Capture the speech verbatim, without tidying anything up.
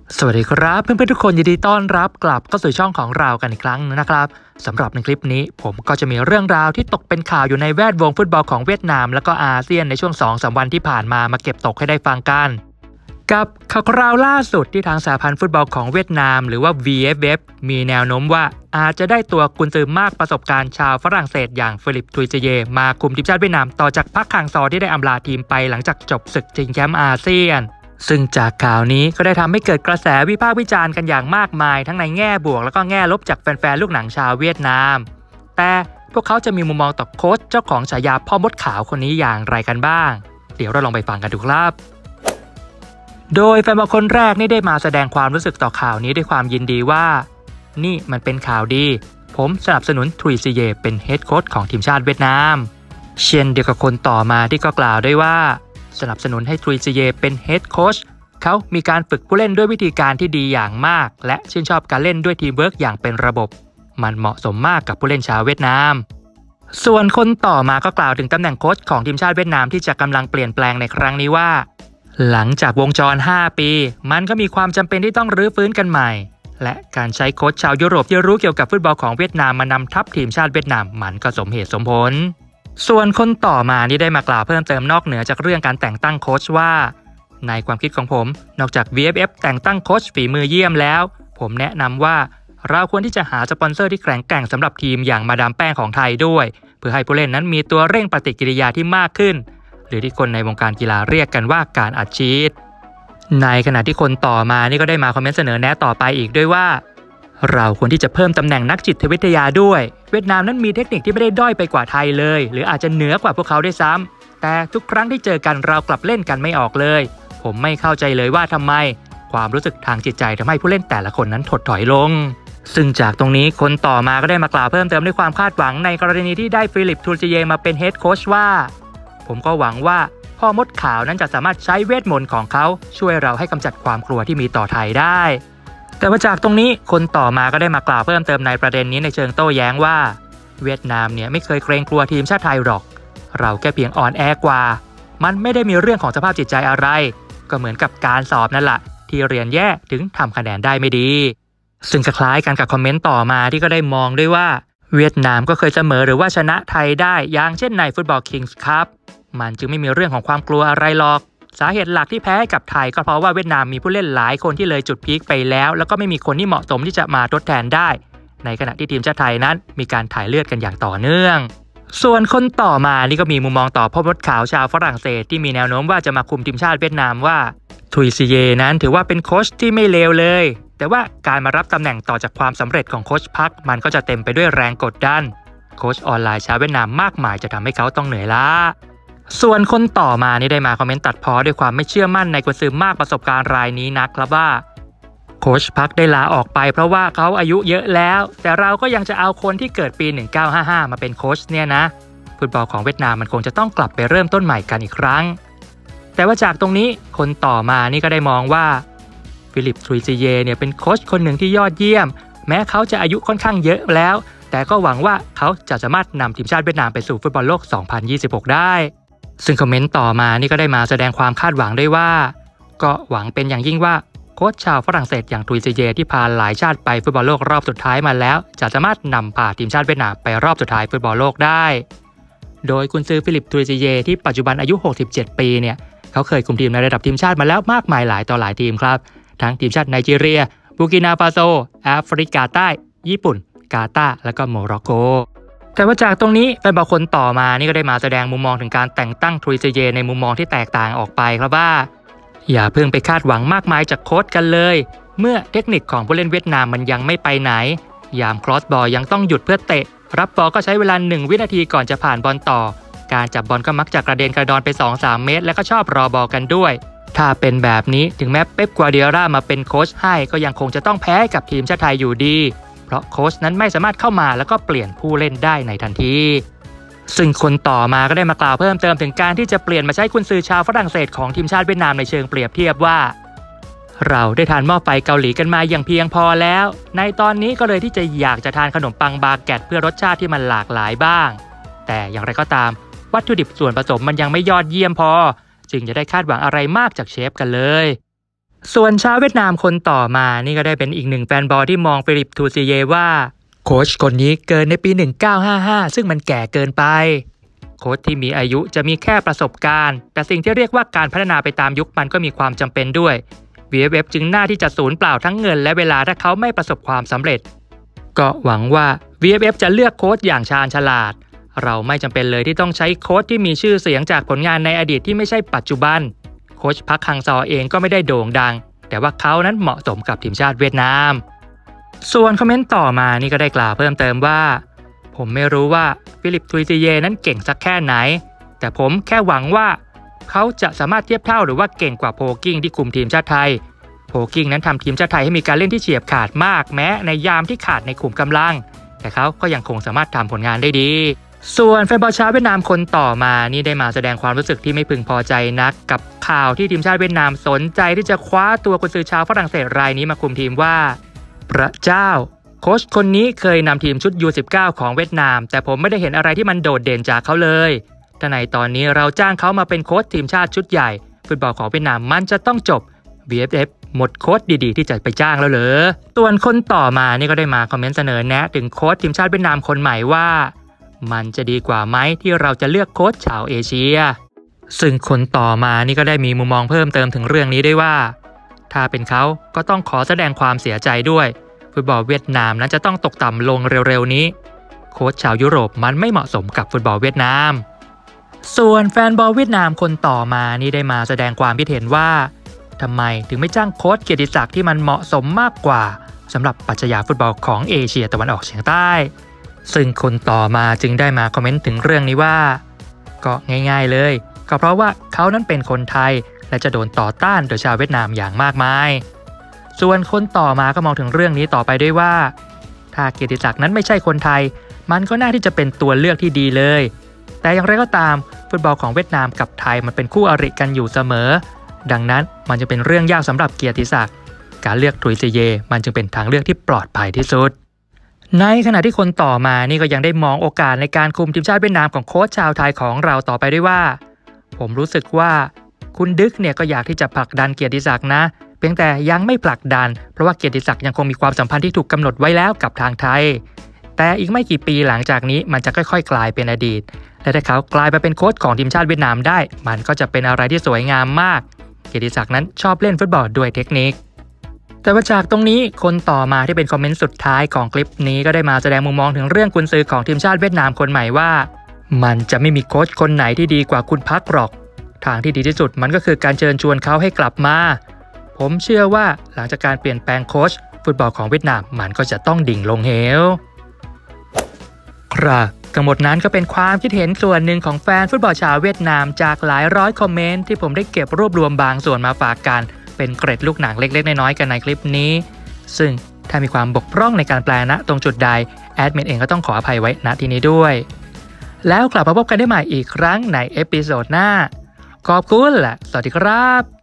สวัสดีครับเพื่อนๆทุกคนยินดีต้อนรับกลับเข้าสู่ช่องของเรากันอีกครั้งนะครับสำหรับในคลิปนี้ผมก็จะมีเรื่องราวที่ตกเป็นข่าวอยู่ในแวดวงฟุตบอลของเวียดนามและก็อาเซียนในช่วง สองถึงสาม วันที่ผ่านมามาเก็บตกให้ได้ฟังกันกับข่าวคราวล่าสุดที่ทางสหพันธ์ฟุตบอลของเวียดนามหรือว่า วี เอฟ เอฟ มีแนวโน้มว่าอาจจะได้ตัวกุนซือมากประสบการณ์ชาวฝรั่งเศสอย่างฟิลิปทุยเซเยมาคุมทีมชาติเวียดนามต่อจากพักฮังซอที่ได้อำลาทีมไปหลังจากจบศึกชิงแชมป์อาเซียนซึ่งจากข่าวนี้ก็ได้ทำให้เกิดกระแสวิพากษ์วิจารณ์กันอย่างมากมายทั้งในแง่บวกแล้วก็แง่ลบจากแฟนๆลูกหนังชาวเวียดนามแต่พวกเขาจะมีมุมมองต่อโค้ชเจ้าของฉายาพ่อมดขาวคนนี้อย่างไรกันบ้างเดี๋ยวเราลองไปฟังกันดูครับโดยแฟนบอลคนแรกนี่ได้มาแสดงความรู้สึกต่อข่าวนี้ด้วยความยินดีว่านี่มันเป็นข่าวดีผมสนับสนุนทุยเซเยเป็นเฮดโค้ชของทีมชาติเวียดนามเช่นเดียวกับคนต่อมาที่ก็กล่าวด้วยว่าสนับสนุนให้ทุยเซเยเป็นเฮดโค้ชเขามีการฝึกผู้เล่นด้วยวิธีการที่ดีอย่างมากและชื่นชอบการเล่นด้วยทีมเวิร์กอย่างเป็นระบบมันเหมาะสมมากกับผู้เล่นชาวเวียดนามส่วนคนต่อมาก็กล่าวถึงตำแหน่งโค้ชของทีมชาติเวียดนามที่จะกำลังเปลี่ยนแปลงในครั้งนี้ว่าหลังจากวงจรห้าปีมันก็มีความจำเป็นที่ต้องรื้อฟื้นกันใหม่และการใช้โค้ชชาวยุโรปที่รู้เกี่ยวกับฟุตบอลของเวียดนามมานำทัพทีมชาติเวียดนามมันก็สมเหตุสมผลส่วนคนต่อมานี่ได้มากล่าวเพิ่มเติมนอกเหนือจากเรื่องการแต่งตั้งโค้ชว่าในความคิดของผมนอกจาก วี เอฟ เอฟ แต่งตั้งโค้ชฝีมือเยี่ยมแล้วผมแนะนำว่าเราควรที่จะหาสปอนเซอร์ที่แข็งแกร่งสำหรับทีมอย่างมาดามแป้งของไทยด้วยเพื่อให้ผู้เล่นนั้นมีตัวเร่งปฏิกิริยาที่มากขึ้นหรือที่คนในวงการกีฬาเรียกกันว่าการอัดฉีดในขณะที่คนต่อมานี่ก็ได้มาคอมเมนต์เสนอแนะต่อไปอีกด้วยว่าเราควรที่จะเพิ่มตำแหน่งนักจิตวิทยาด้วยเวียดนามนั้นมีเทคนิคที่ไม่ได้ด้อยไปกว่าไทยเลยหรืออาจจะเหนือกว่าพวกเขาด้วยซ้ำแต่ทุกครั้งที่เจอกันเรากลับเล่นกันไม่ออกเลยผมไม่เข้าใจเลยว่าทำไมความรู้สึกทางจิตใจทำให้ผู้เล่นแต่ละคนนั้นถดถอยลงซึ่งจากตรงนี้คนต่อมาก็ได้มากล่าวเพิ่มเติมด้วยความคาดหวังในกรณีที่ได้ฟิลิปทุยเซเยมาเป็นเฮดโค้ชว่าผมก็หวังว่าพ่อมดขาวนั้นจะสามารถใช้เวทมนต์ของเขาช่วยเราให้กำจัดความกลัวที่มีต่อไทยได้แต่ว่าจากตรงนี้คนต่อมาก็ได้มากล่าวเพิ่มเติมในประเด็นนี้ในเชิงโต้แย้งว่าเวียดนามเนี่ยไม่เคยเกรงกลัวทีมชาติไทยหรอกเราแค่เพียงอ่อนแอกว่ามันไม่ได้มีเรื่องของสภาพจิตใจอะไรก็เหมือนกับการสอบนั่นแหละที่เรียนแย่ถึงทำคะแนนได้ไม่ดีซึ่งคล้ายกันกับคอมเมนต์ต่อมาที่ก็ได้มองด้วยว่าเวียดนามก็เคยเสมอหรือว่าชนะไทยได้อย่างเช่นในฟุตบอลคิงส์คัพมันจึงไม่มีเรื่องของความกลัวอะไรหรอกสาเหตุหลักที่แพ้กับไทยก็เพราะว่าเวียดนามมีผู้เล่นหลายคนที่เลยจุดพีคไปแล้วแล้วก็ไม่มีคนที่เหมาะสมที่จะมาทดแทนได้ในขณะที่ทีมชาติไทยนั้นมีการถ่ายเลือดกันอย่างต่อเนื่องส่วนคนต่อมานี่ก็มีมุมมองต่อพ่อมดขาวชาวฝรั่งเศสที่มีแนวโน้มว่าจะมาคุมทีมชาติเวียดนามว่าทุยเซเยนั้นถือว่าเป็นโค้ชที่ไม่เลวเลยแต่ว่าการมารับตำแหน่งต่อจากความสำเร็จของโค้ชพักมันก็จะเต็มไปด้วยแรงกดดันโค้ชออนไลน์ชาวเวียดนามมากมายจะทำให้เขาต้องเหนื่อยล้าส่วนคนต่อมานี่ได้มาคอมเมนต์ตัดพ้อด้วยความไม่เชื่อมั่นในกุนซือมากประสบการณ์รายนี้นักครับว่าโค้ชพักได้ลาออกไปเพราะว่าเขาอายุเยอะแล้วแต่เราก็ยังจะเอาคนที่เกิดปีหนึ่งเก้าห้าห้ามาเป็นโค้ชเนี่ยนะฟุตบอลของเวียดนามมันคงจะต้องกลับไปเริ่มต้นใหม่กันอีกครั้งแต่ว่าจากตรงนี้คนต่อมานี่ก็ได้มองว่าฟิลิปทุยเซเยเนี่ยเป็นโค้ชคนหนึ่งที่ยอดเยี่ยมแม้เขาจะอายุค่อนข้างเยอะแล้วแต่ก็หวังว่าเขาจะสามารถนำทีมชาติเวียดนามไปสู่ฟุตบอลโลกสองพันยี่สิบหกได้ซึ่งคอมเมนต์ต่อมานี่ก็ได้มาแสดงความคาดหวังด้วยว่าก็หวังเป็นอย่างยิ่งว่าโค้ชชาวฝรั่งเศสอย่างทุยเซเยที่พาหลายชาติไปฟุตบอลโลกรอบสุดท้ายมาแล้วจะสามารถนำพาทีมชาติเวียดนามไปรอบสุดท้ายฟุตบอลโลกได้โดยกุนซือฟิลิปทุยเซเยที่ปัจจุบันอายุหกสิบเจ็ดปีเนี่ยเขาเคยคุมทีมในระดับทีมชาติมาแล้วมากมายหลายต่อหลายทีมครับทั้งทีมชาติไนจีเรียบูกินาฟาโซแอฟริกาใต้ญี่ปุ่นกาตาร์และก็โมร็อกโกแต่ว่าจากตรงนี้แฟนบอลคนต่อมานี่ก็ได้มาแสดงมุมมองถึงการแต่งตั้งทุยเซเยในมุมมองที่แตกต่างออกไปครับว่าอย่าเพิ่งไปคาดหวังมากมายจากโค้ชกันเลยเมื่อเทคนิคของผู้เล่นเวียดนามมันยังไม่ไปไหนยามครอสบอลยังต้องหยุดเพื่อเตะรับบอลก็ใช้เวลาหนึ่งวินาทีก่อนจะผ่านบอลต่อการจับบอลก็มักจะกระเด็นกระดอนไป สองถึงสาม เมตรและก็ชอบรอบอลกันด้วยถ้าเป็นแบบนี้ถึงแม้เป๊ป กัวร์ดิโอลามาเป็นโค้ชให้ก็ยังคงจะต้องแพ้กับทีมชาติไทยอยู่ดีเพราะโค้ชนั้นไม่สามารถเข้ามาแล้วก็เปลี่ยนผู้เล่นได้ในทันทีซึ่งคนต่อมาก็ได้มากล่าวเพิ่มเติมถึงการที่จะเปลี่ยนมาใช้กุนซือชาวฝรั่งเศสของทีมชาติเวียดนามในเชิงเปรียบเทียบว่าเราได้ทานหม้อไฟเกาหลีกันมาอย่างเพียงพอแล้วในตอนนี้ก็เลยที่จะอยากจะทานขนมปังบาเกตเพื่อรสชาติที่มันหลากหลายบ้างแต่อย่างไรก็ตามวัตถุดิบส่วนผสมมันยังไม่ยอดเยี่ยมพอจึงจะได้คาดหวังอะไรมากจากเชฟกันเลยส่วนชาวเวียดนามคนต่อมานี่ก็ได้เป็นอีกหนึ่งแฟนบอลที่มองฟิลิปทูซิเยว่าโค้ชคนนี้เกินในปีหนึ่งพันเก้าร้อยห้าสิบห้าซึ่งมันแก่เกินไปโค้ชที่มีอายุจะมีแค่ประสบการณ์แต่สิ่งที่เรียกว่าการพัฒนาไปตามยุคมันก็มีความจำเป็นด้วย วี เอฟ เอฟ จึงน่าที่จะสูญเปล่าทั้งเงินและเวลาถ้าเขาไม่ประสบความสำเร็จก็หวังว่า วี เอฟ เอฟ จะเลือกโค้ชอย่างชาญฉลาดเราไม่จำเป็นเลยที่ต้องใช้โค้ชที่มีชื่อเสียงจากผลงานในอดีตที่ไม่ใช่ปัจจุบันโค้ชพักฮังซอเองก็ไม่ได้โด่งดังแต่ว่าเขานั้นเหมาะสมกับทีมชาติเวียดนามส่วนคอมเมนต์ต่อมานี่ก็ได้กล่าวเพิ่มเติมว่าผมไม่รู้ว่าฟิลิปทูซิเยนั้นเก่งสักแค่ไหนแต่ผมแค่หวังว่าเขาจะสามารถเทียบเท่าหรือว่าเก่งกว่าโพกิ้งที่คุมทีมชาติไทยโพกิ้งนั้นทำทีมชาติไทยให้มีการเล่นที่เฉียบขาดมากแม้ในยามที่ขาดในขุมกำลังแต่เขาก็ยังคงสามารถทำผลงานได้ดีส่วนแฟนบอลชาวเวียดนามคนต่อมานี่ได้มาแสดงความรู้สึกที่ไม่พึงพอใจนักกับข่าวที่ทีมชาติเวียดนามสนใจที่จะคว้าตัวกุนซือชาวฝรั่งเศสรายนี้มาคุมทีมว่าพระเจ้าโค้ชคนนี้เคยนำทีมชุด ยู สิบเก้า ของเวียดนามแต่ผมไม่ได้เห็นอะไรที่มันโดดเด่นจากเขาเลยแต่ในตอนนี้เราจ้างเขามาเป็นโค้ชทีมชาติชุดใหญ่ฟุตบอลของเวียดนามมันจะต้องจบ วี เอฟ เอฟ หมดโค้ชดีๆที่จะไปจ้างแล้วเหรอส่วนคนต่อมานี่ก็ได้มาคอมเมนต์เสนอแนะถึงโค้ชทีมชาติเวียดนามคนใหม่ว่ามันจะดีกว่าไหมที่เราจะเลือกโค้ชชาวเอเชียซึ่งคนต่อมานี่ก็ได้มีมุมมองเพิ่มเติมถึงเรื่องนี้ด้วยว่าถ้าเป็นเขาก็ต้องขอแสดงความเสียใจด้วยฟุตบอลเวียดนามนั้นจะต้องตกต่ำลงเร็วๆนี้โค้ชชาวยุโรปมันไม่เหมาะสมกับฟุตบอลเวียดนามส่วนแฟนบอลเวียดนามคนต่อมานี่ได้มาแสดงความคิดเห็นว่าทำไมถึงไม่จ้างโค้ชเกียรติศักดิ์ที่มันเหมาะสมมากกว่าสำหรับปรัชญาฟุตบอลของเอเชียตะวันออกเฉียงใต้ซึ่งคนต่อมาจึงได้มาคอมเมนต์ถึงเรื่องนี้ว่าก็ง่ายๆเลยก็เพราะว่าเขานั้นเป็นคนไทยและจะโดนต่อต้านโดยชาวเวียดนามอย่างมากมายส่วนคนต่อมาก็มองถึงเรื่องนี้ต่อไปด้วยว่าถ้าเกียรติศักดิ์นั้นไม่ใช่คนไทยมันก็น่าที่จะเป็นตัวเลือกที่ดีเลยแต่อย่างไรก็ตามฟุตบอลของเวียดนามกับไทยมันเป็นคู่อริกันอยู่เสมอดังนั้นมันจะเป็นเรื่องยากสำหรับเกียรติศักดิ์การเลือกทุยซิเยมันจึงเป็นทางเลือกที่ปลอดภัยที่สุดในขณะที่คนต่อมานี่ก็ยังได้มองโอกาสในการคุมทีมชาติเวียดนามของโค้ชชาวไทยของเราต่อไปด้วยว่าผมรู้สึกว่าคุณดึกเนี่ยก็อยากที่จะผลักดันเกียรติศักดิ์นะเพียงแต่ยังไม่ผลักดันเพราะว่าเกียรติศักดิ์ยังคงมีความสัมพันธ์ที่ถูกกำหนดไว้แล้วกับทางไทยแต่อีกไม่กี่ปีหลังจากนี้มันจะค่อยๆกลายเป็นอดีตและถ้าเขากลายมาเป็นโค้ชของทีมชาติเวียดนามได้มันก็จะเป็นอะไรที่สวยงามมากเกียรติศักดิ์นั้นชอบเล่นฟุตบอลด้วยเทคนิคแต่ว่าจากตรงนี้คนต่อมาที่เป็นคอมเมนต์สุดท้ายของคลิปนี้ก็ได้มาแสดงมุมมองถึงเรื่องกุนซือของทีมชาติเวียดนามคนใหม่ว่ามันจะไม่มีโค้ชคนไหนที่ดีกว่าคุณพักหรอกทางที่ดีที่สุดมันก็คือการเชิญชวนเขาให้กลับมาผมเชื่อว่าหลังจากการเปลี่ยนแปลงโค้ชฟุตบอลของเวียดนามมันก็จะต้องดิ่งลงเหวครับทั้งหมดนั้นก็เป็นความคิดเห็นส่วนหนึ่งของแฟนฟุตบอลชาวเวียดนามจากหลายร้อยคอมเมนต์ที่ผมได้เก็บรวบรวมบางส่วนมาฝากกันเป็นเกร็ดลูกหนังเล็กๆน้อยๆกันในคลิปนี้ซึ่งถ้ามีความบกพร่องในการแปลณตรงจุดใดแอดมินเองก็ต้องขออภัยไว้ณที่นี้ด้วยแล้วกลับมาพบกันได้ใหม่อีกครั้งในเอพิโซดหน้าขอบคุณและสวัสดีครับ